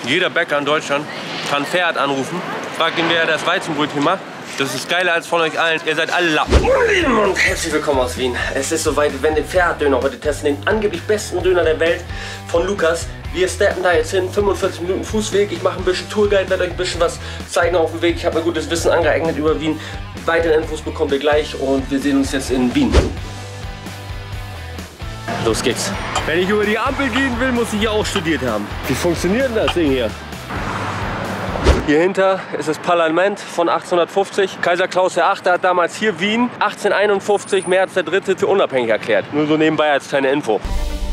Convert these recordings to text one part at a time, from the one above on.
Jeder Bäcker in Deutschland kann Ferhat anrufen, fragt ihn, wer das Weizenbrötchen macht. Das ist geiler als von euch allen. Ihr seid alle Lappen. Und herzlich willkommen aus Wien. Es ist soweit, wir werden den Ferhat-Döner heute testen. Den angeblich besten Döner der Welt von Lukas. Wir steppen da jetzt hin, 45 Minuten Fußweg. Ich mache ein bisschen Tourguide, werde euch ein bisschen was zeigen auf dem Weg. Ich habe mir gutes Wissen angeeignet über Wien. Weitere Infos bekommt ihr gleich und wir sehen uns jetzt in Wien. Los geht's. Wenn ich über die Ampel gehen will, muss ich ja auch studiert haben. Wie funktioniert denn das Ding hier? Hier hinter ist das Parlament von 1850. Kaiser Klaus VIII. Hat damals hier Wien 1851 März der 3. für unabhängig erklärt. Nur so nebenbei als kleine Info.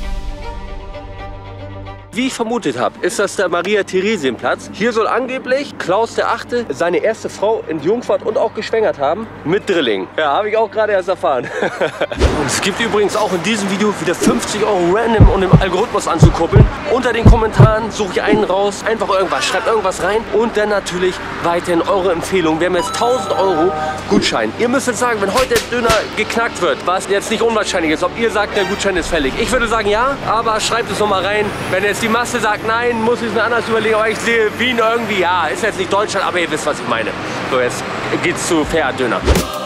Wie ich vermutet habe, ist das der Maria-Theresien-Platz. Hier soll angeblich Klaus VIII. Seine erste Frau entjungfert und auch geschwängert haben mit Drilling. Ja, habe ich auch gerade erst erfahren. Und es gibt übrigens auch in diesem Video wieder 50 € random, um den Algorithmus anzukuppeln. Unter den Kommentaren suche ich einen raus, einfach irgendwas, schreibt irgendwas rein und dann natürlich weiterhin eure Empfehlung. Wir haben jetzt 1000 € Gutschein. Ihr müsst jetzt sagen, wenn heute der Döner geknackt wird, was jetzt nicht unwahrscheinlich ist, ob ihr sagt, der Gutschein ist fällig. Ich würde sagen ja, aber schreibt es nochmal rein. Wenn jetzt die Masse sagt nein, muss ich es mir anders überlegen, aber ich sehe Wien irgendwie, ja, ist jetzt nicht Deutschland, aber ihr wisst, was ich meine. So, jetzt geht's zu Ferhat Döner.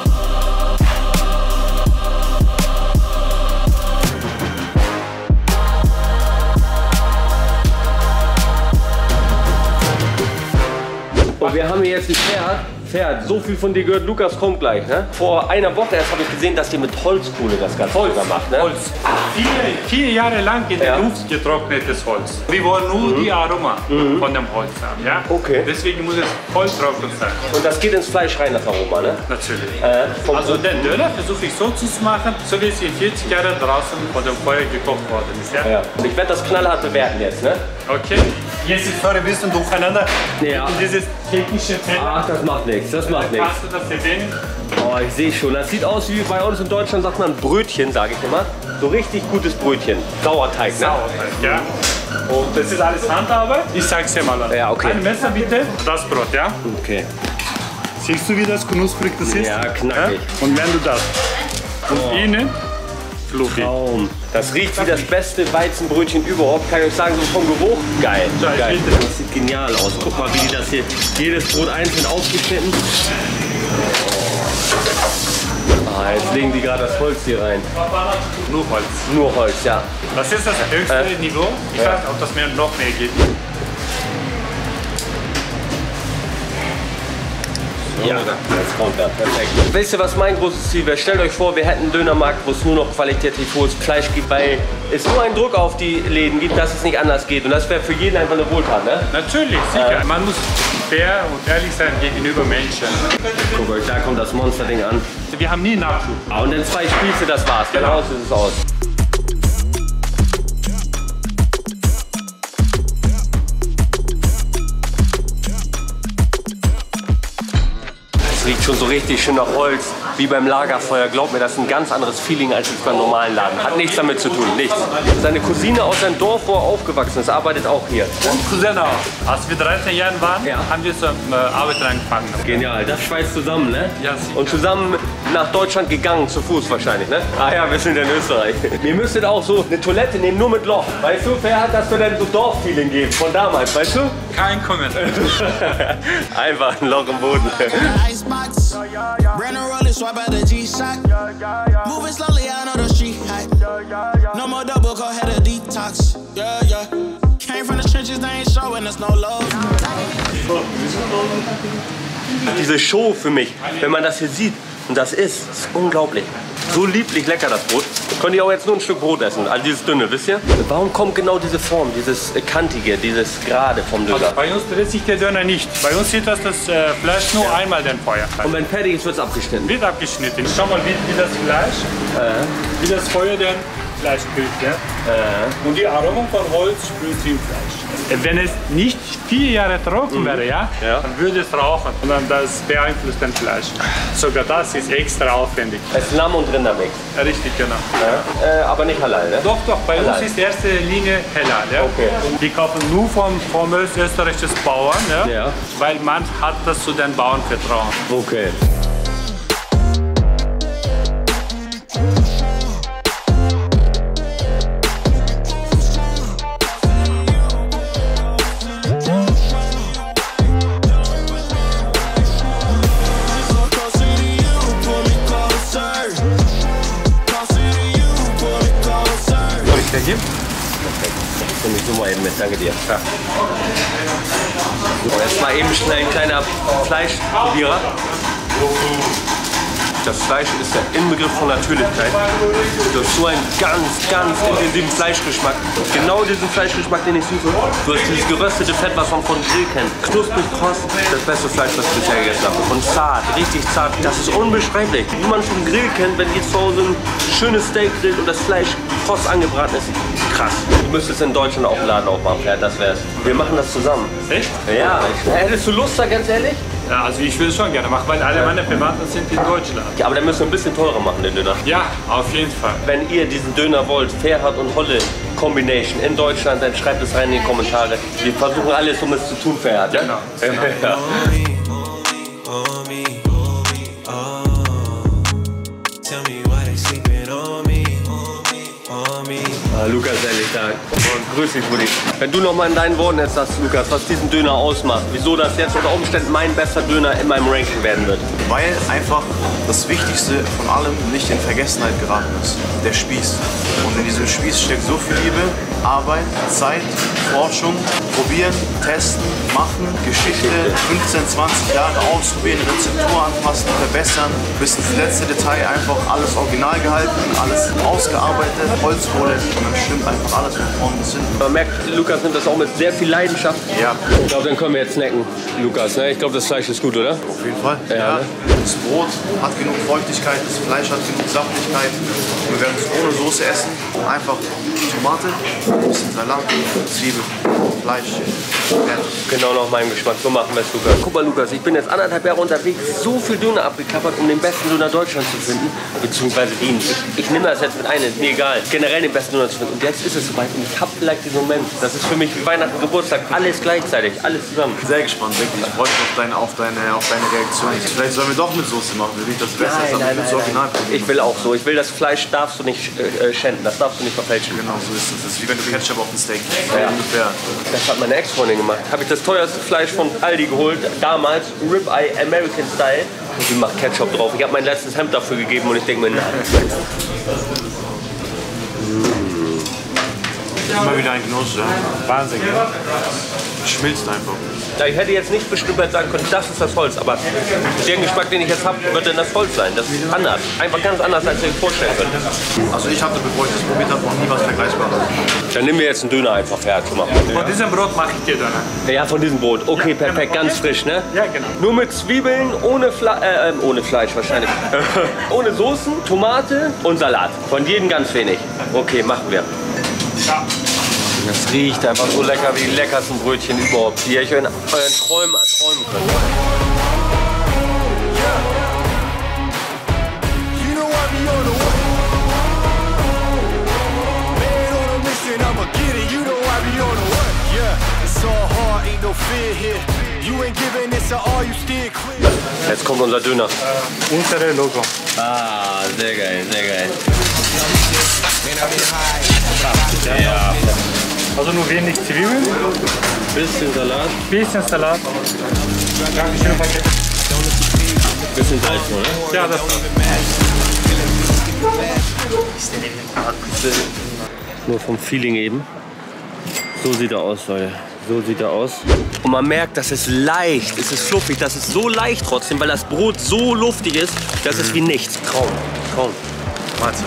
Und wir haben hier jetzt die Ferhat. Ferhat, so viel von dir gehört, Lukas kommt gleich, ne? Vor einer Woche erst habe ich gesehen, dass ihr mit Holzkohle das Ganze macht, ne? Holz. 4 Jahre lang in der Luft getrocknetes Holz. Wir wollen nur die Aroma von dem Holz haben, ja? Okay. Deswegen muss es voll trocken sein. Und das geht ins Fleisch rein, das Aroma, ne? Natürlich. Also den Döner versuche ich so zu machen, so wie es in 40 Jahren draußen von dem Feuer gekocht worden ist, ja? Ja. Und ich werde das knallhart bewerten jetzt, ne? Okay. Jetzt ist ein bisschen durcheinander. Ja. Und dieses technische Feld. Ach, das macht nichts, das macht nichts. Hast du das gesehen? Oh, ich sehe schon. Das sieht aus wie bei uns in Deutschland, sagt man Brötchen, sage ich immer. So richtig gutes Brötchen. Sauerteig, ne? Sauerteig, ja. Und das ist alles Handarbeit. Ich sag's dir mal an. Ja, okay. Ein Messer bitte. Das Brot, ja? Okay. Siehst du, wie das knusprig das ist? Ja, knackig. Ja? Und wenn du das von innen fluffig. Traum. Das riecht wie das beste Weizenbrötchen überhaupt. Kann ich euch sagen, so vom Geruch. Geil. Ja, geil. Das sieht genial aus. Guck mal, wie die das hier, jedes Brot einzeln aufgeschnitten. Ah, jetzt legen die gerade das Holz hier rein. Nur Holz. Nur Holz, ja. Das ist das höchste Niveau. Ich weiß nicht, ob das mir noch mehr geht. Ja, jetzt kommt er. Perfekt. Wisst ihr, was mein großes Ziel wäre? Stellt euch vor, wir hätten einen Dönermarkt, wo es nur noch qualitativ hohes Fleisch gibt, weil es so einen Druck auf die Läden gibt, dass es nicht anders geht. Und das wäre für jeden einfach eine Wohltat, ne? Natürlich, sicher. Man muss fair und ehrlich sein gegenüber Menschen. Guckt euch, da kommt das Monsterding an. Wir haben nie Nachschub. Ah, und in 2 Spieße, das war's. Genau so sieht es aus. Es riecht schon so richtig schön nach Holz, wie beim Lagerfeuer. Glaubt mir, das ist ein ganz anderes Feeling als beim normalen Laden. Hat nichts damit zu tun, nichts. Seine Cousine aus seinem Dorf, wo er aufgewachsen ist, arbeitet auch hier. Und Cousin auch. Als wir 13 Jahre waren, haben wir zur Arbeit angefangen. Genial, das schweißt zusammen, ne? Ja, sicher. Und zusammen nach Deutschland gegangen, zu Fuß wahrscheinlich, ne? Ah ja, wir sind in Österreich. Ihr müsstet auch so eine Toilette nehmen, nur mit Loch. Weißt du, wer hat das für dein so Dorffeeling geben von damals, weißt du? Kein Kommentar. Einfach ein Loch im Boden. Diese Show für mich, wenn man das hier sieht, und das ist unglaublich. So lieblich lecker das Brot. Könnt ihr auch jetzt nur ein Stück Brot essen, also dieses dünne, wisst ihr? Warum kommt genau diese Form, dieses kantige, dieses gerade vom Döner? Also bei uns dreht sich der Döner nicht. Bei uns sieht das Fleisch nur einmal den Feuer. Und wenn fertig ist, wird es abgeschnitten? Wird abgeschnitten. Schau mal, wie das Fleisch, wie das Feuer den Fleisch kühlt. Ja? Und die Aroma von Holz sprüht im Fleisch. Wenn es nicht 4 Jahre trocken wäre, dann würde es rauchen. Und dann das beeinflusst den Fleisch. Sogar das ist extra aufwendig. Es ist Lamm- und Rindermix. Richtig, genau. Aber nicht halal, ne? Doch, bei uns ist die erste Linie halal. Ja? Okay. Und die kaufen nur vom österreichischen Bauern, weil man hat das zu den Bauern vertrauen. Okay. Danke dir. Ja. So, jetzt mal eben schnell ein kleiner Fleischprobierer. Das Fleisch ist der Inbegriff von Natürlichkeit. Du hast so einen ganz intensiven Fleischgeschmack. Genau diesen Fleischgeschmack, den ich suche. Du hast dieses geröstete Fett, was man von Grill kennt. Knusprig, kross, das beste Fleisch, was ich bisher gegessen habe. Und zart, richtig zart. Das ist unbeschreiblich. Wie man vom Grill kennt, wenn ihr zu Hause ein schönes Steak grillt und das Fleisch kross angebraten ist. Krass. Du müsstest in Deutschland auch einen Laden aufmachen, ja, das wär's. Wir machen das zusammen. Echt? Ja. Hättest du Lust da, ganz ehrlich? Ja, also ich will es schon gerne machen, weil alle meine Verwandten sind in Deutschland. Ja, aber dann müssen wir ein bisschen teurer machen, den Döner. Ja, auf jeden Fall. Wenn ihr diesen Döner wollt, Ferhat und Holle Combination in Deutschland, dann schreibt es rein in die Kommentare. Wir versuchen alles, um es zu tun, Ferhat. Ja, genau. Ja. Lukas, ehrlich, da. Grüß dich, Buddy. Wenn du noch mal in deinen Worten jetzt sagst, Lukas, was diesen Döner ausmacht, wieso das jetzt unter Umständen mein bester Döner in meinem Ranking werden wird. Weil einfach das Wichtigste von allem nicht in Vergessenheit geraten ist. Der Spieß. Und in diesem Spieß steckt so viel Liebe, Arbeit, Zeit, Forschung, probieren, testen, machen, Geschichte, 15, 20 Jahre ausprobieren, Rezeptur anpassen, verbessern, bis ins letzte Detail einfach alles original gehalten, alles ausgearbeitet, Holzkohle und dann stimmt einfach alles von vorn bis hinten. Man merkt, Lukas nimmt das auch mit sehr viel Leidenschaft. Ja. Ich glaube, dann können wir jetzt snacken, Lukas. Ne? Ich glaube, das Fleisch ist gut, oder? Auf jeden Fall. Ja. Ne? Das Brot hat genug Feuchtigkeit, das Fleisch hat genug Saftigkeit. Wir werden es ohne Soße essen. Einfach Tomate, ein bisschen Salat, Zwiebeln, Fleisch. Genau nach meinem Geschmack. So machen wir es, Lukas. Guck mal, Lukas, ich bin jetzt 1,5 Jahre unterwegs, so viel Döner abgeklappert, um den besten Döner Deutschlands zu finden. Beziehungsweise den. Ich nehme das jetzt mit ein, ist mir egal. Generell den besten Döner zu finden. Und jetzt ist es soweit. Und ich habe vielleicht diesen Moment. Das ist für mich wie Weihnachten, Geburtstag. Alles gleichzeitig, alles zusammen. Sehr gespannt, wirklich. Ich freue mich auf deine Reaktion. Vielleicht sollen wir doch mit Soße machen. Wir das besser ist, aber das Original. Ich will auch so. Ich will, das Fleisch darfst du nicht schänden. Das darfst du nicht verfälschen. Genau, so ist es. Das ist wie wenn du Ketchup auf ein Steak gibst. Ja. Ungefähr. Das hat meine Ex-Freundin gemacht. Habe ich das teuerste Fleisch von Aldi geholt. Damals Ribeye American Style. Und sie macht Ketchup drauf. Ich habe mein letztes Hemd dafür gegeben und ich denke mir, nein. Immer wieder ein Genuss, ja. Wahnsinn, ja? Schmilzt einfach. Ja, ich hätte jetzt nicht bestimmt sagen können, das ist das Holz, aber der Geschmack, den ich jetzt habe, wird dann das Holz sein. Das ist anders. Einfach ganz anders, als ihr euch vorstellen könnt. Also ich hatte, bevor ich das probiert habe, noch nie was Vergleichbares. Dann nehmen wir jetzt einen Döner einfach fertig. Von diesem Brot mache ich dir Döner. Ja, von diesem Brot. Okay, perfekt, ganz frisch, ne? Ja, genau. Nur mit Zwiebeln, ohne Fleisch wahrscheinlich. Ohne Soßen, Tomate und Salat. Von jedem ganz wenig. Okay, machen wir. Ja. Das riecht einfach so lecker wie die leckersten Brötchen überhaupt, die ihr euch in euren Träumen erträumen könnt. Jetzt kommt unser Döner. Unsere Logo. Ah, sehr geil, sehr geil. Ja. Also nur wenig Zwiebeln, Bisschen Salat, bisschen Salat. Dankeschön, danke. bisschen Salz, oder? Ja, das war's. Nur vom Feeling eben. So sieht er aus, Leute. So sieht er aus. Und man merkt, das ist leicht, es ist fluffig, das ist so leicht trotzdem, weil das Brot so luftig ist, das ist wie nichts. Traum. Traum. Mahlzeit.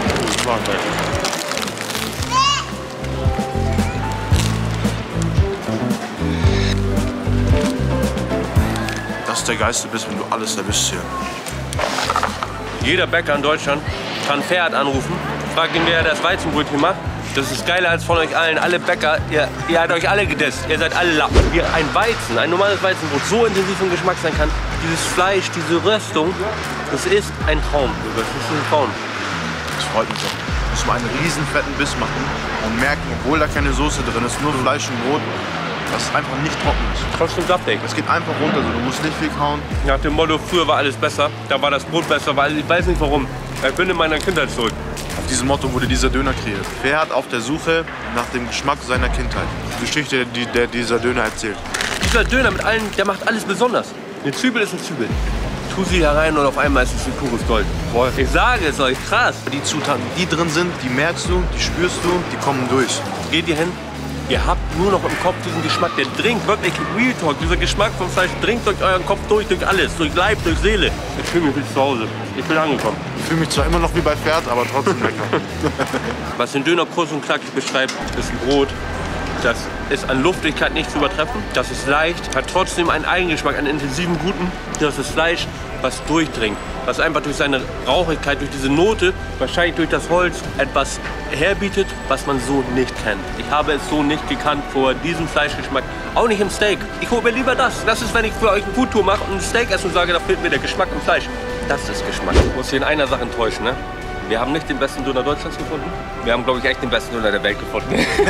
Das ist der geilste Biss, wenn du alles erwischst hier. Jeder Bäcker in Deutschland kann Ferhat anrufen, fragt ihn, wer das Weizenbrötchen macht. Das ist geiler als von euch allen. Alle Bäcker, ihr habt euch alle gedisst. Ihr seid alle Lappen. Wie ein Weizen, ein normales Weizenbrot so intensiv im Geschmack sein kann. Dieses Fleisch, diese Röstung, das ist ein Traum. Das ist ein Traum. Das freut mich auch. Muss man einen riesen fetten Biss machen und merken, obwohl da keine Soße drin ist, nur Fleisch und Brot, dass es einfach nicht trocken ist. Trotzdem saftig. Es geht einfach runter, so. Du musst nicht viel kauen. Nach dem Motto, früher war alles besser, da war das Brot besser, weil ich weiß nicht warum. Ich bin in meiner Kindheit zurück. Auf diesem Motto wurde dieser Döner kreiert. Ferhat auf der Suche nach dem Geschmack seiner Kindheit. Die Geschichte, die dieser Döner erzählt. Dieser Döner mit allen, der macht alles besonders. Eine Zwiebel ist eine Zwiebel. Tu sie herein und auf einmal ist es wie pures Gold. Boah, ich sage es euch, krass. Die Zutaten, die drin sind, die merkst du, die spürst du, die kommen durch. Geht ihr hin, ihr habt nur noch im Kopf diesen Geschmack, der dringt wirklich Real Talk. Dieser Geschmack vom Fleisch dringt durch euren Kopf durch alles, durch Leib, durch Seele. Ich fühle mich wie zu Hause. Ich bin angekommen. Ich fühle mich zwar immer noch wie bei Pferd, aber trotzdem lecker. Was den Döner kurz und knackig beschreibt, ist ein Brot. Das ist an Luftigkeit nicht zu übertreffen. Das ist leicht, hat trotzdem einen Eigengeschmack, einen intensiven, guten. Das ist Fleisch, was durchdringt. Was einfach durch seine Rauchigkeit, durch diese Note, wahrscheinlich durch das Holz, etwas herbietet, was man so nicht kennt. Ich habe es so nicht gekannt vor diesem Fleischgeschmack. Auch nicht im Steak. Ich hole mir lieber das. Das ist, wenn ich für euch eine Foodtour mache und ein Steak esse und sage, da fehlt mir der Geschmack im Fleisch. Das ist Geschmack. Ich muss hier in einer Sache enttäuschen, ne? Wir haben nicht den besten Döner Deutschlands gefunden. Wir haben, glaube ich, echt den besten Döner der Welt gefunden.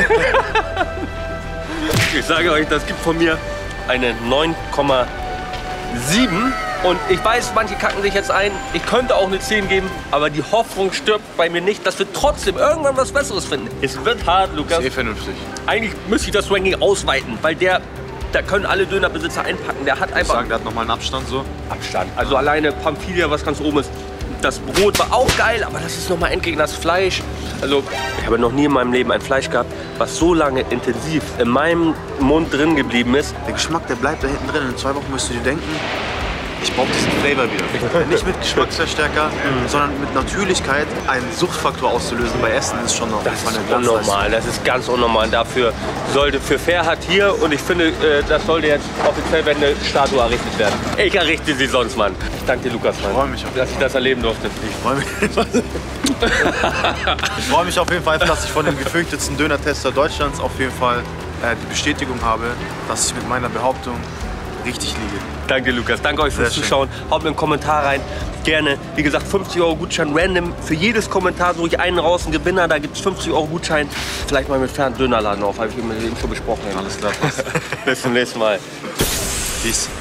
Ich sage euch, das gibt von mir eine 9,7. Und ich weiß, manche kacken sich jetzt ein. Ich könnte auch eine 10 geben, aber die Hoffnung stirbt bei mir nicht, dass wir trotzdem irgendwann was Besseres finden. Es wird hart, Lukas. Sehr vernünftig. Eigentlich müsste ich das Ranking ausweiten, weil da können alle Dönerbesitzer einpacken. Der hat einfach... Der hat nochmal einen Abstand so. Abstand. Also alleine Pamphilia, was ganz oben ist. Das Brot war auch geil, aber das ist nochmal entgegen das Fleisch. Also ich habe noch nie in meinem Leben ein Fleisch gehabt, was so lange intensiv in meinem Mund drin geblieben ist. Der Geschmack, der bleibt da hinten drin. In 2 Wochen wirst du dir denken, ich brauche diesen Flavor wieder. Nicht mit Geschmacksverstärker, sondern mit Natürlichkeit einen Suchtfaktor auszulösen bei Essen ist schon noch Das ist unnormal, das ist ganz unnormal. Dafür sollte für Fairhat hier, und ich finde, das sollte jetzt offiziell, wenn eine Statue errichtet werden. Ich errichte sie sonst, Mann. Ich danke dir, Lukas, Mann, Ich freue mich auf dass ich das erleben durfte. Ich freue mich auf jeden Fall, dass ich von dem gefürchtetsten Döner-Tester Deutschlands auf jeden Fall die Bestätigung habe, dass ich mit meiner Behauptung richtig liege. Danke, Lukas. Danke euch fürs Sehr schön. Zuschauen. Haut mir einen Kommentar rein. Gerne. Wie gesagt, 50 € Gutschein random. Für jedes Kommentar suche ich einen raus, einen Gewinner. Da gibt es 50 € Gutschein. Vielleicht mal mit Fern Dönerladen auf. Habe ich mit dem schon besprochen. Alles klar, passt. Bis zum nächsten Mal. Peace.